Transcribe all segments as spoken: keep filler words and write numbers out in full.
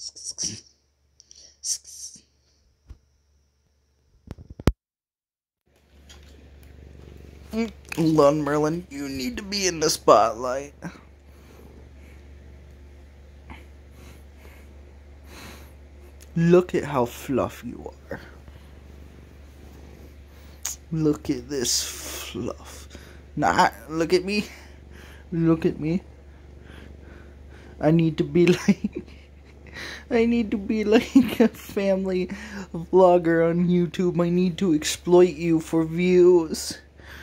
Hold on, Merlin. You need to be in the spotlight. Look at how fluffy you are. Look at this fluff. Nah, look at me. Look at me. I need to be like... I need to be like a family vlogger on YouTube. I need to exploit you for views.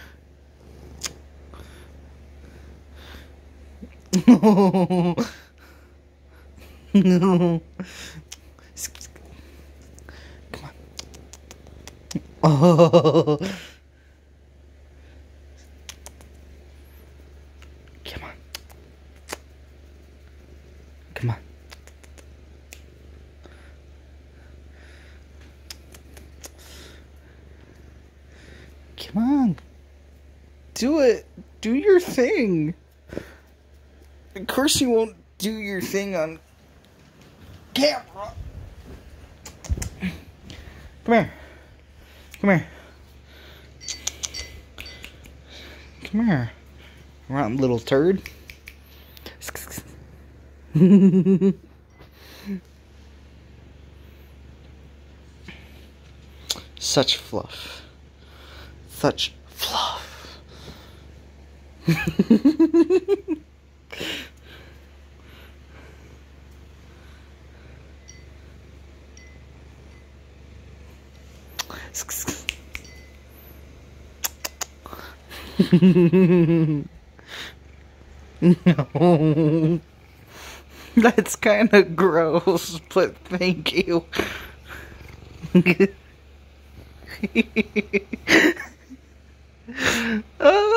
No. No. Come on. Oh. Come on. Come on. Come on. Do it. Do your thing. Of course you won't do your thing on camera. Come here. Come here. Come here. Rotten little turd. Such fluff. Such fluff. No. That's kind of gross, but thank you. Oh.